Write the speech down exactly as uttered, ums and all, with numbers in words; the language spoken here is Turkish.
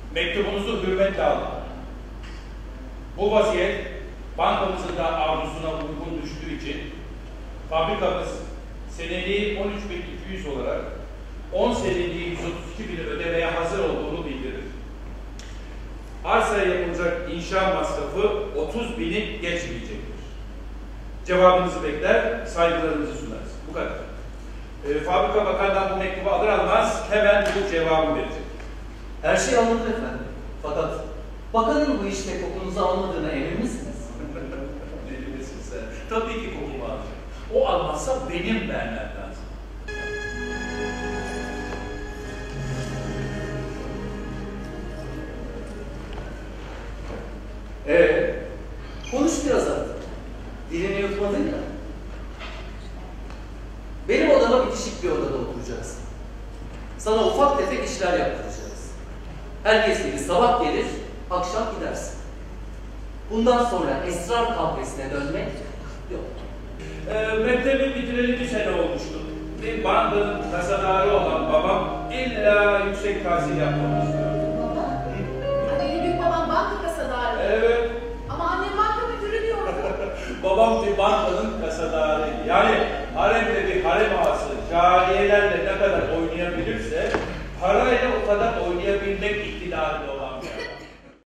Mektubunuzu hürmetle aldım. Bu vaziyet bankamızın da arzusuna uygun düştüğü için fabrikamız seneliği on üç bin iki yüz olarak on seneliği yüz otuz iki bin ödemeye hazır olduğunu bildirir. Arsaya yapılacak inşa masrafı otuz bini geçmeyecektir. Cevabınızı bekler, saygılarımızı sunarız. Bu kadar. E, fabrika bakanından bu mektubu alır almaz hemen bu cevabı verecek. Her şey anladı efendim. Fakat bakanın bu işte kokunuzu almadığına emin misiniz? Ne diyorsun sen? Tabii ki kokumu alacak. O almazsa benim vermem lazım. Ee, konuş biraz artık. Dilini yutmadın ya. Benim odama bitişik bir odada oturacaksın. Sana ufak tefek işler yaptıracağız. Herkes gibi sabah gelir, akşam gidersin. Bundan sonra esrar kahvesine dönmek yok. E, mektebi bitireli bir sene olmuştu. Bir bankanın kasadarı olan babam illa yüksek tahsil yapmamı istiyordu. Baba? Benim büyük babam banka kasadarı. Evet. Ama annem banka müdürü diyordu. Babam bir bankanın kasadarıydı. Yani haremde bir harem ağası cariyelerle ne kadar oynayabilirse parayla o kadar oynayabilmek iktidarında